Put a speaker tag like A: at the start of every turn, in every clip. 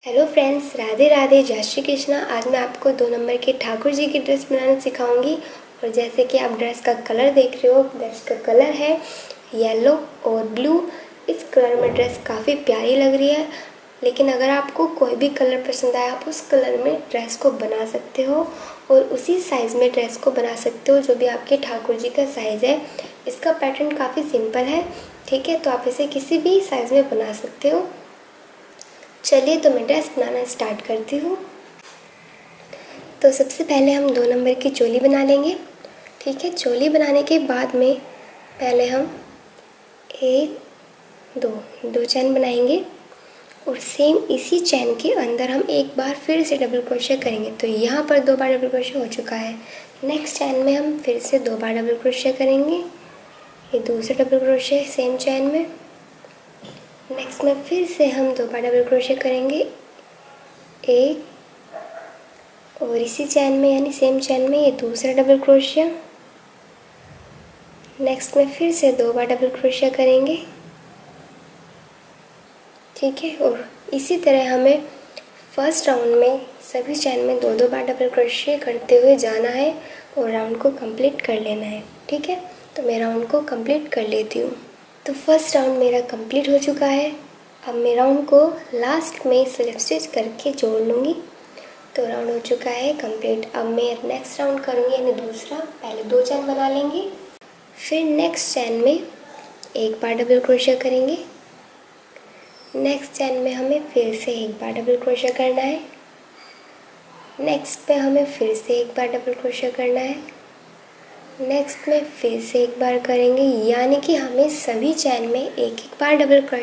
A: Hello friends, Radhe Radhe, जय श्री कृष्णा। आज मैं आपको 2 नंबर के ठाकुर जी की ड्रेस बनाना सिखाऊंगी। और जैसे कि आप ड्रेस का कलर देख रहे हो, ड्रेस का कलर है येलो और ब्लू। इस कलर में ड्रेस काफ़ी प्यारी लग रही है। लेकिन अगर आपको कोई भी कलर पसंद आए, आप उस कलर में ड्रेस को बना सकते हो और उसी साइज़ में ड्रेस को बना सकते हो जो भी आपके ठाकुर जी का साइज़ है। इसका पैटर्न काफ़ी सिंपल है, ठीक है, तो आप इसे किसी भी साइज़ में बना सकते हो। चलिए तो मैं ड्रेस बनाना स्टार्ट करती हूँ। तो सबसे पहले हम 2 नंबर की चोली बना लेंगे, ठीक है। चोली बनाने के बाद में पहले हम दो चैन बनाएंगे और सेम इसी चैन के अंदर हम एक बार फिर से डबल क्रोशे करेंगे। तो यहाँ पर 2 बार डबल क्रोशे हो चुका है। नेक्स्ट चैन में हम फिर से 2 बार डबल क्रोशे करेंगे, ये दूसरा डबल क्रोशे सेम चैन में। नेक्स्ट में फिर से हम 2 बार डबल क्रोशे करेंगे, एक, और इसी चैन में यानी सेम चैन में ये दूसरा डबल क्रोशिया। नेक्स्ट में फिर से 2 बार डबल क्रोशिया करेंगे, ठीक है। और इसी तरह हमें फर्स्ट राउंड में सभी चैन में 2-2 बार डबल क्रोशिया करते हुए जाना है और राउंड को कंप्लीट कर लेना है, ठीक है। तो मैं राउंड को कंप्लीट कर लेती हूँ। तो फर्स्ट राउंड मेरा कंप्लीट हो चुका है। अब मैं राउंड को लास्ट में स्लिप स्टिच करके जोड़ लूँगी। तो राउंड हो चुका है कंप्लीट। अब मैं नेक्स्ट राउंड करूँगी यानी दूसरा। पहले 2 चैन बना लेंगे, फिर नेक्स्ट चैन में एक बार डबल क्रोशिया करेंगे। नेक्स्ट चैन में हमें फिर से एक बार डबल क्रोशिया करना है। नेक्स्ट पे हमें फिर से एक बार डबल क्रोशिया करना है। नेक्स्ट में फिर से एक बार करेंगे, यानी कि हमें सभी चैन में एक एक बार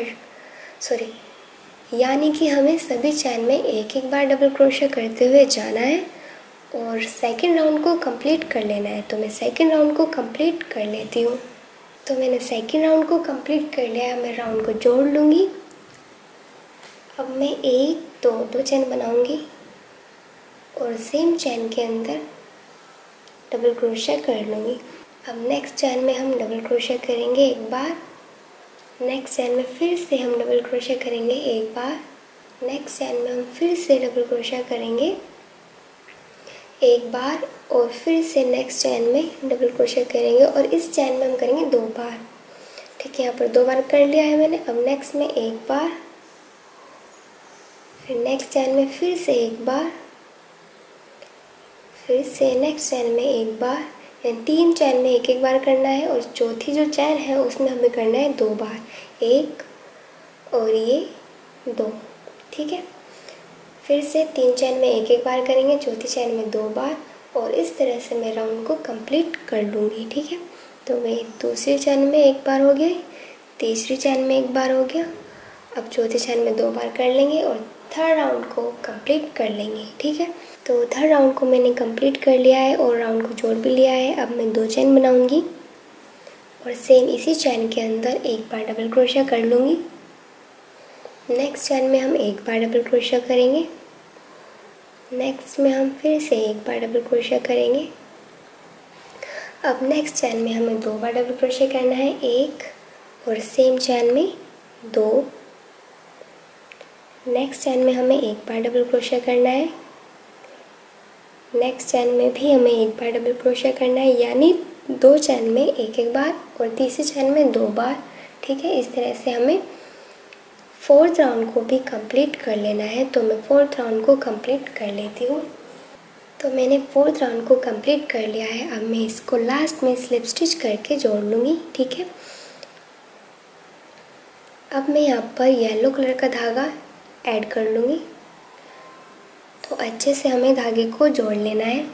A: यानी कि हमें सभी चैन में एक एक बार डबल क्रोशिया करते हुए जाना है और सेकंड राउंड को कंप्लीट कर लेना है। तो मैं सेकंड राउंड को कंप्लीट कर लेती हूँ। तो मैंने सेकंड राउंड को कंप्लीट कर लिया है। मैं राउंड को जोड़ लूँगी। अब मैं 1-2 चैन बनाऊँगी और सेम चैन के अंदर डबल क्रोशिया कर लूँगी। अब नेक्स्ट चैन में हम डबल क्रोशिया करेंगे एक बार। नेक्स्ट चैन में फिर से हम डबल क्रोशिया करेंगे एक बार। नेक्स्ट चैन में हम फिर से डबल क्रोशिया करेंगे एक बार और फिर से नेक्स्ट चैन में डबल क्रोशिया करेंगे और इस चैन में हम करेंगे 2 बार, ठीक है। यहाँ पर 2 बार कर लिया है मैंने। अब नेक्स्ट में एक बार, फिर नेक्स्ट चैन में फिर से एक बार, फिर से नेक्स्ट चैन में एक बार, यानी 3 चैन में एक एक बार करना है और चौथी जो चैन है उसमें हमें करना है 2 बार, एक और ये 2, ठीक है। फिर से 3 चैन में एक एक बार करेंगे, चौथी चैन में 2 बार और इस तरह से मैं राउंड को कंप्लीट कर लूँगी, ठीक है। तो मैं दूसरी चैन में एक बार हो गया, तीसरी चैन में एक बार हो गया। अब चौथी चैन में 2 बार कर लेंगे और थर्ड राउंड को कंप्लीट कर लेंगे, ठीक है। तो थर्ड राउंड को मैंने कंप्लीट कर लिया है और राउंड को जोड़ भी लिया है। अब मैं 2 चैन बनाऊंगी और सेम इसी चैन के अंदर एक बार डबल क्रोशिया कर लूँगी। नेक्स्ट चैन में हम एक बार डबल क्रोशिया करेंगे। नेक्स्ट में हम फिर से एक बार डबल क्रोशिया करेंगे। अब नेक्स्ट चैन में हमें 2 बार डबल क्रोशिया करना है, एक और सेम चैन में 2। नेक्स्ट चैन में हमें एक बार डबल क्रोशिया करना है। नेक्स्ट चैन में भी हमें एक बार डबल क्रोशिया करना है, यानी 2 चैन में एक एक बार और तीसरी चैन में 2 बार, ठीक है। इस तरह से हमें फोर्थ राउंड को भी कंप्लीट कर लेना है। तो मैं फोर्थ राउंड को कंप्लीट कर लेती हूँ। तो मैंने फोर्थ राउंड को कंप्लीट कर लिया है। अब मैं इसको लास्ट में स्लिप स्टिच करके जोड़ लूँगी, ठीक है। अब मैं यहाँ पर येलो कलर का धागा ऐड कर लूँगी। तो अच्छे से हमें धागे को जोड़ लेना है,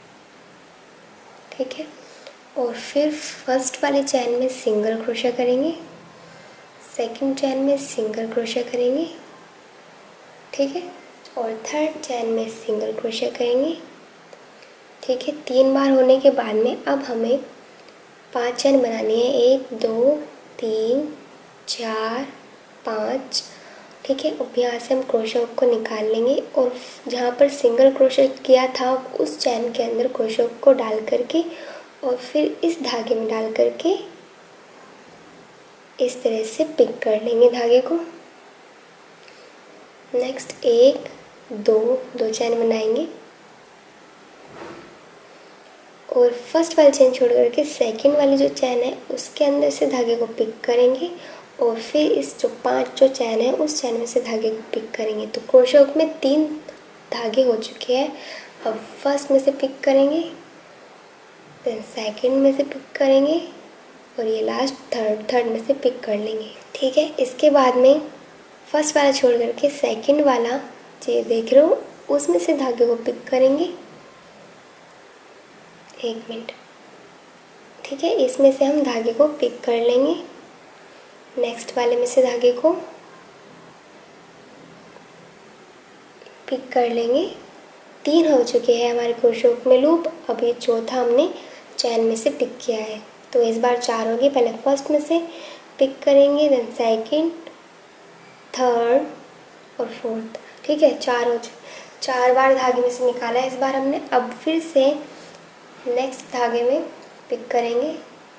A: ठीक है। और फिर फर्स्ट वाले चैन में सिंगल क्रोशिया करेंगे, सेकंड चैन में सिंगल क्रोशिया करेंगे, ठीक है। और थर्ड चैन में सिंगल क्रोशिया करेंगे, ठीक है। 3 बार होने के बाद में अब हमें 5 चैन बनानी है, 1 2 3 4 5, ठीक है। अब यहाँ से हम क्रोशिया को निकाल लेंगे और जहाँ पर सिंगल क्रोशिया किया था उस चैन के अंदर क्रोशिया को डाल करके और फिर इस धागे में डाल करके इस तरह से पिक कर लेंगे धागे को। नेक्स्ट एक दो चैन बनाएंगे और फर्स्ट वाली चैन छोड़ करके सेकंड वाली जो चैन है उसके अंदर से धागे को पिक करेंगे और फिर इस जो 5 जो चैन है उस चैन में से धागे को पिक करेंगे। तो क्रोशे हुक में 3 धागे हो चुके हैं। अब फर्स्ट में से पिक करेंगे, देन सेकंड में से पिक करेंगे और ये लास्ट थर्ड में से पिक कर लेंगे। ठीक है, इसके बाद में फर्स्ट वाला छोड़ करके सेकंड वाला ये देख रहे हो उसमें से धागे को पिक करेंगे। 1 मिनट। ठीक है, इसमें से हम धागे को पिक कर लेंगे। नेक्स्ट वाले में से धागे को पिक कर लेंगे। 3 हो चुके हैं हमारे क्रोशे हुक में लूप। अब ये चौथा हमने चैन में से पिक किया है, तो इस बार 4 होगी। पहले फर्स्ट में से पिक करेंगे, देन सेकंड, थर्ड और फोर्थ। ठीक है, 4 हो चुके। 4 बार धागे में से निकाला है इस बार हमने। अब फिर से नेक्स्ट धागे में पिक करेंगे,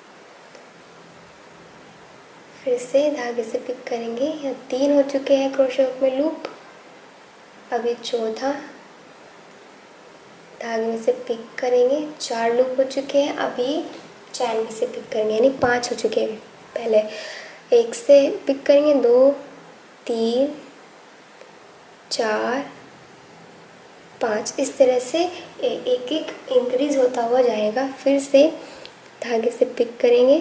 A: फिर से धागे से पिक करेंगे। यहाँ 3 हो चुके हैं क्रोशे हुक में लूप। अभी चौथा धागे में से पिक करेंगे। 4 लूप हो चुके हैं। अभी चैन में से पिक करेंगे, यानी 5 हो चुके हैं। पहले 1 से पिक करेंगे, 2 3 4 5, इस तरह से एक एक इंक्रीज होता हुआ जाएगा। फिर से धागे से पिक करेंगे,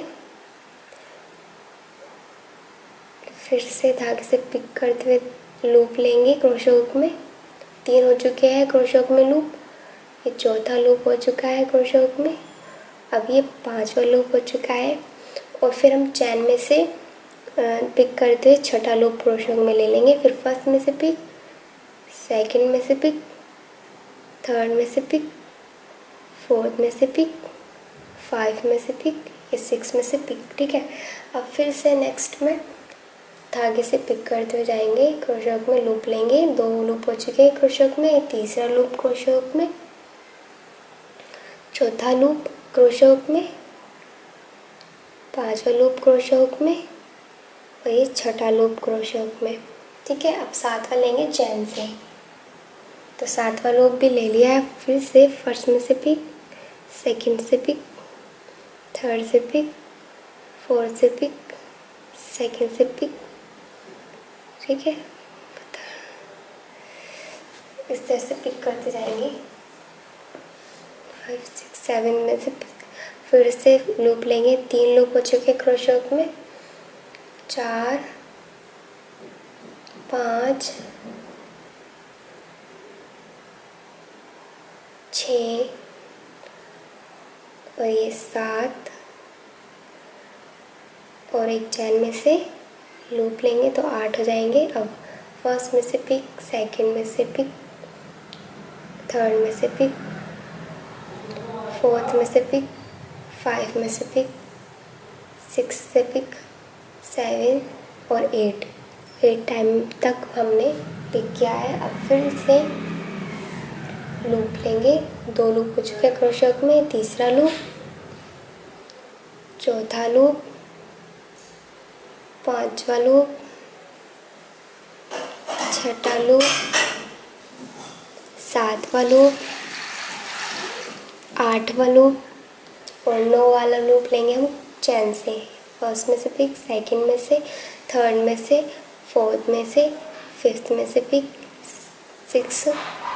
A: फिर से धागे से पिक करते हुए लूप लेंगे क्रोशे हुक में। 3 हो चुके हैं क्रोशे हुक में लूप। ये चौथा लूप हो चुका है क्रोशे हुक में। अब ये 5वां लूप हो चुका है और फिर हम चैन में से पिक करते हुए छठा लूप क्रोशे हुक में ले लेंगे। फिर फर्स्ट में से पिक, सेकंड में से पिक, थर्ड में से पिक, फोर्थ में से पिक, 5 में से पिक, ये 6 में से पिक। ठीक है, अब फिर से नेक्स्ट में धागे से पिक करते हुए जाएंगे। क्रोशे हुक में लूप लेंगे। 2 लूप हो चुके हैं क्रोशे हुक में। तीसरा लूप क्रोशे हुक में, चौथा लूप क्रोशे हुक में, 5वां लूप क्रोशे हुक में और ये छठा लूप क्रोशे हुक में। ठीक है, अब 7वां लेंगे चैन से। तो 7वां लूप भी ले लिया है। फिर से फर्स्ट में से पिक, सेकंड से पिक, थर्ड से पिक, फोर्थ से पिक, सेकंड से पिक। ठीक है, इस तरह से पिक करते जाएंगे। 5 6 7 में से पिक। फिर से लूप लेंगे। 3 लूप हो चुके क्रोशे हुक में। 4 5 6 और ये 7 और एक चैन में से लूप लेंगे तो 8 हो जाएंगे। अब फर्स्ट में से पिक, सेकंड में से पिक, थर्ड में से पिक, फोर्थ में से पिक, 5 में से पिक, 6 से पिक, 7 और 8 टाइम तक हमने पिक किया है। अब फिर से लूप लेंगे। 2 लूप हो चुके हैं क्रोशे हुक में। तीसरा लूप, चौथा लूप, 5वां लूप, छठा लूप, 7वां लूप, 8वां लूप और 9 वाला लूप लेंगे हम चैन से। फर्स्ट में से पिक, सेकंड में से, थर्ड में से, फोर्थ में से, फिफ्थ में से पिक, 6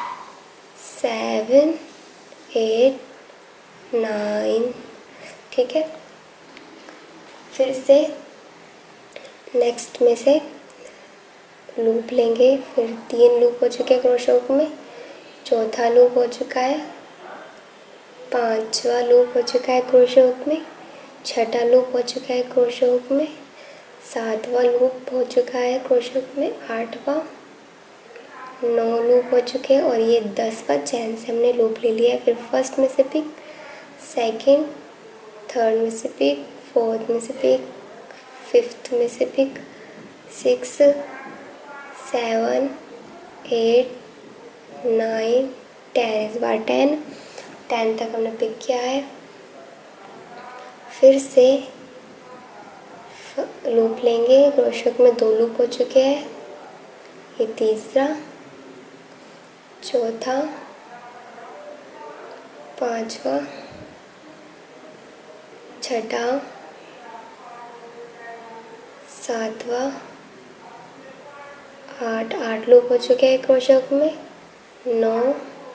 A: 7 8 9। ठीक है, फिर से नेक्स्ट में से लूप लेंगे। फिर 3 लूप हो चुके हैं क्रोशे हुक में। चौथा लूप हो चुका है, 5वां लूप हो चुका है क्रोशे हुक में, छठा लूप हो चुका है क्रोशे हुक में, 7वां लूप हो चुका है क्रोशे हुक में, 8वां, 9 लूप हो चुके हैं और ये 10वां चैन से हमने लूप ले लिया है। फिर फर्स्ट में से पिक, सेकंड, थर्ड में से पिक, फोर्थ में से पिक, फिफ्थ में से पिक, 6 7 8 9 10, इस बार 10 तक हमने पिक किया है। फिर से लूप लेंगे। क्रोशे हुक में 2 लूप हो चुके हैं, ये तीसरा, चौथा, पांचवा, छठा, सातवां, 8 लूप हो चुके हैं क्रोशे हुक में, 9,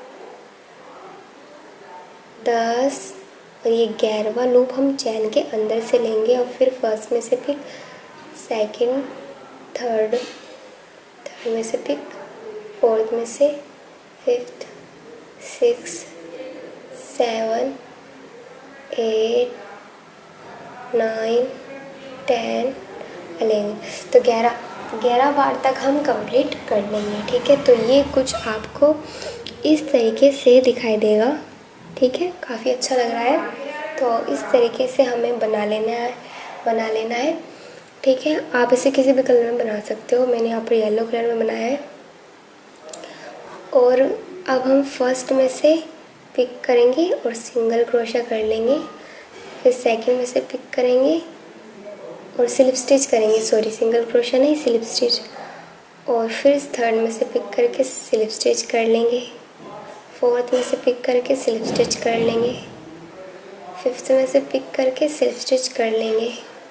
A: 10 और ये 11वां लूप हम चैन के अंदर से लेंगे और फिर फर्स्ट में से पिक, सेकंड, थर्ड में से पिक, फोर्थ में से, फिफ्थ, 6, 7, 8, 9, 10, 11। तो 11 बार तक हम कंप्लीट कर लेंगे। ठीक है, तो ये कुछ आपको इस तरीके से दिखाई देगा। ठीक है, काफ़ी अच्छा लग रहा है। तो इस तरीके से हमें बना लेना है। ठीक है, आप इसे किसी भी कलर में बना सकते हो। मैंने यहाँ पर येलो कलर में बनाया है। और अब हम फर्स्ट में से पिक करेंगे और सिंगल क्रोशा कर लेंगे, फिर सेकंड में से पिक करेंगे और स्लिप स्टिच करेंगे, सिंगल क्रोशा नहीं, स्लिप स्टिच। और फिर थर्ड में से पिक करके स्लिप स्टिच कर लेंगे, फोर्थ में से पिक करके स्लिप स्टिच कर लेंगे, फिफ्थ में से पिक करके स्लिप स्टिच कर लेंगे,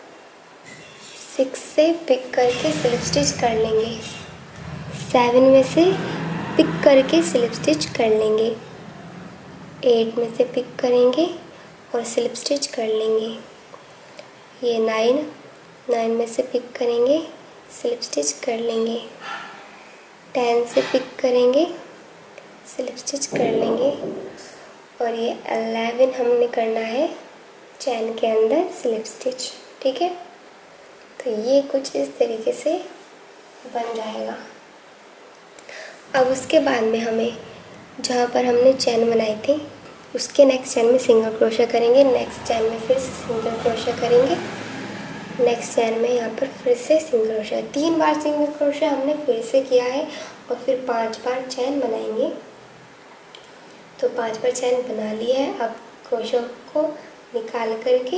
A: 6 से पिक करके स्लिप स्टिच कर लेंगे, 7 में से पिक करके स्लिप स्टिच कर लेंगे, 8 में से पिक करेंगे और स्लिप स्टिच कर लेंगे। ये 9 में से पिक करेंगे, स्लिप स्टिच कर लेंगे, 10 से पिक करेंगे, स्लिप स्टिच कर लेंगे और ये 11 हमने करना है चैन के अंदर स्लिप स्टिच। ठीक है, तो ये कुछ इस तरीके से बन जाएगा। अब उसके बाद में हमें जहाँ पर हमने चैन बनाई थी उसके नेक्स्ट चैन में सिंगल क्रोशा करेंगे, नेक्स्ट चैन में फिर सिंगल क्रोशा करेंगे, नेक्स्ट चैन में यहाँ पर फिर से सिंगल क्रोशा। 3 बार सिंगल क्रोशा हमने फिर से किया है और फिर 5 बार चैन बनाएंगे। तो 5 बार चैन बना लिया है। अब क्रोशा को निकाल करके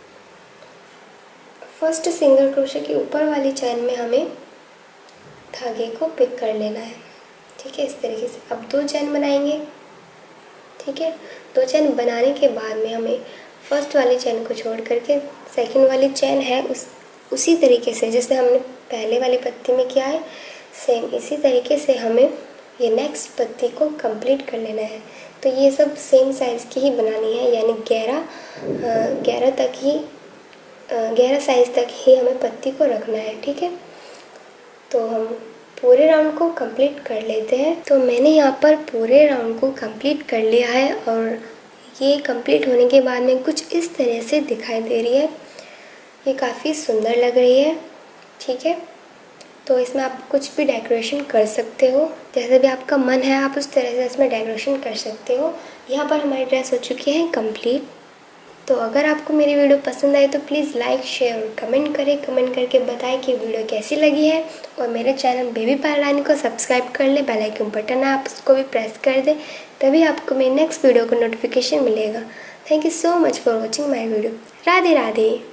A: फर्स्ट सिंगल क्रोशा के ऊपर वाली चैन में हमें धागे को पिक कर लेना है। ठीक है, इस तरीके से अब 2 चैन बनाएंगे। ठीक है, 2 चैन बनाने के बाद में हमें फर्स्ट वाली चैन को छोड़ करके सेकंड वाली चैन है उसी तरीके से जैसे हमने पहले वाली पत्ती में किया है, सेम इसी तरीके से हमें ये नेक्स्ट पत्ती को कंप्लीट कर लेना है। तो ये सब सेम साइज़ की ही बनानी है, यानी 11 साइज़ तक ही हमें पत्ती को रखना है। ठीक है, तो हम पूरे राउंड को कंप्लीट कर लेते हैं। तो मैंने यहाँ पर पूरे राउंड को कंप्लीट कर लिया है और ये कंप्लीट होने के बाद में कुछ इस तरह से दिखाई दे रही है। ये काफ़ी सुंदर लग रही है। ठीक है, तो इसमें आप कुछ भी डेकोरेशन कर सकते हो, जैसे भी आपका मन है आप उस तरह से इसमें डेकोरेशन कर सकते हो। यहाँ पर हमारी ड्रेस हो चुकी है कंप्लीट। तो अगर आपको मेरी वीडियो पसंद आई तो प्लीज़ लाइक, शेयर और कमेंट करें। कमेंट करके बताएं कि वीडियो कैसी लगी है और मेरे चैनल बेबी पायलरानी को सब्सक्राइब कर ले। बेल आइकन बटन है, आप उसको भी प्रेस कर दें, तभी आपको मेरी नेक्स्ट वीडियो का नोटिफिकेशन मिलेगा। Thank you so much for watching my video. Radhe Radhe.